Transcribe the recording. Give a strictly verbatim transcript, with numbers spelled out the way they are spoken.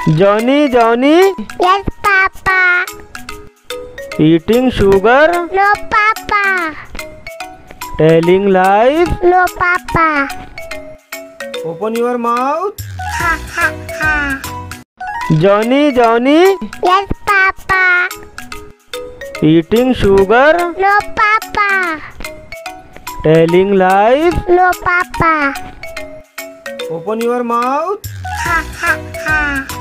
Johnny, Johnny, Yes, Papa. eating sugar, No, Papa. telling lies. No, Papa. Open your mouth. Ha, ha, ha. Johnny, Johnny, Yes, Papa. eating sugar, No, Papa. telling lies. No, Papa. Open your mouth. Ha, ha, ha.